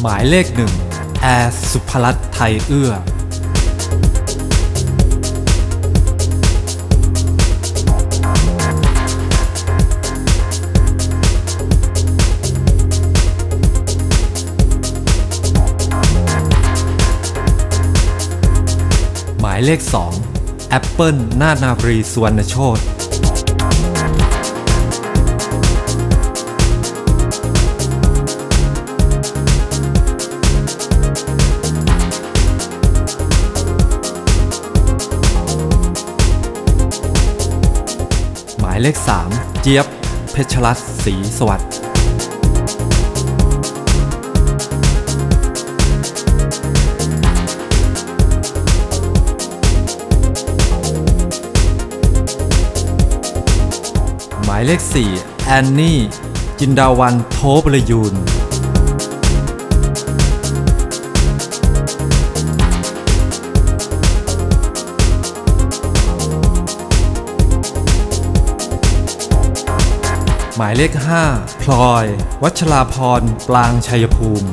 หมายเลขหนึ่งแอร์สุภรัตน์ไทยเอื้อหมายเลข2แอปเปิลนาถนารีสุวรรณโชติหมายเลข3เจี๊ยบเพชรรัตน์ศรีสวัสดิ์หมายเลข4แอนนี่จินดาวันโทประยูรหมายเลข5พลอยวัชราพรปรางชัยภูมิ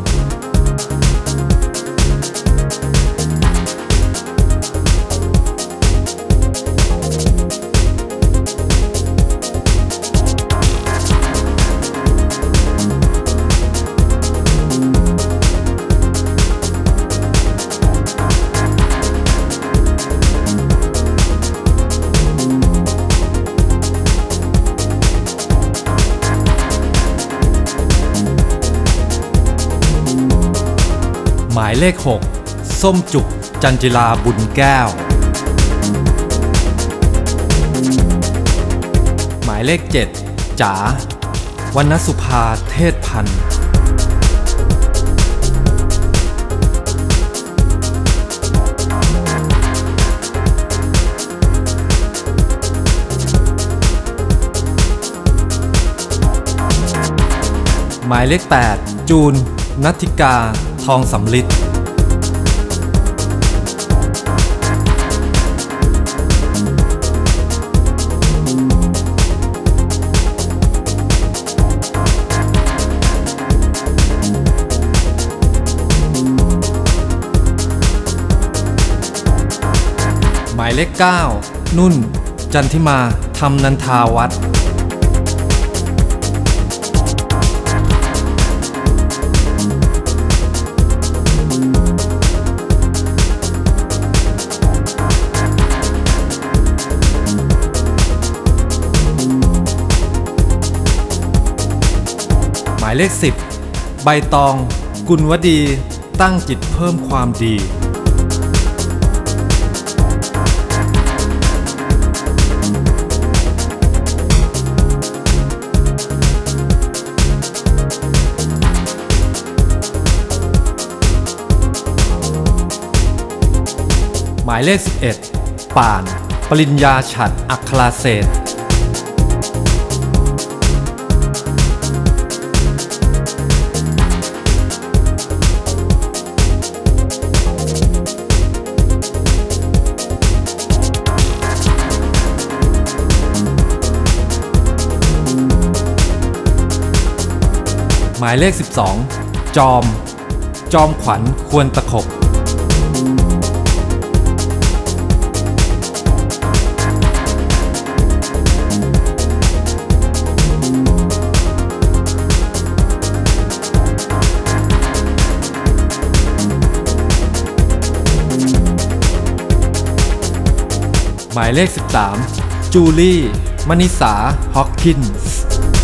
หมายเลข6ส้มจุกจันจิลาบุญแก้วหมายเลข7จ๋าวรรณสุภาเทศพันธ์หมายเลข8จูนณัฐิกาทองสำลิดหมายเลข9นุ่นจันทิมาธรรมนันทาวัฒน์หมายเลข10ใบตองกุลวดีตั้งจิตเพิ่มความดีหมายเลข11ป่านปริญญาฉัตรอัคราเศรษฐ์หมายเลข12จอมขวัญควรตะขบหมายเลข13จูลี่มณิสาฮอคกินส์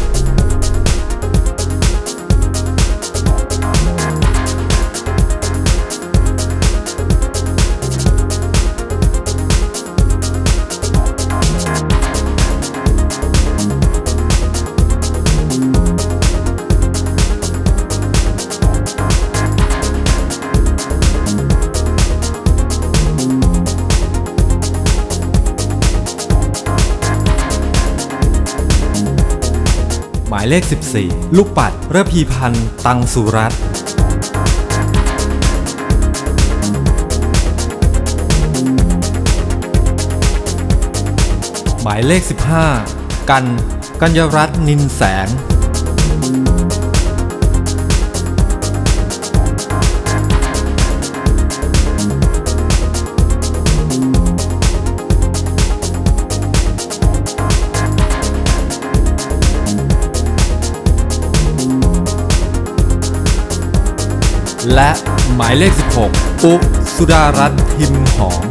หมายเลข14ลูกปัดระพีพันธ์ตังสุรัตน์หมายเลข15กัญญรัตน์นินแสงและหมายเลข 16 ปุ๊กสุดารัตน์พิมพ์หอม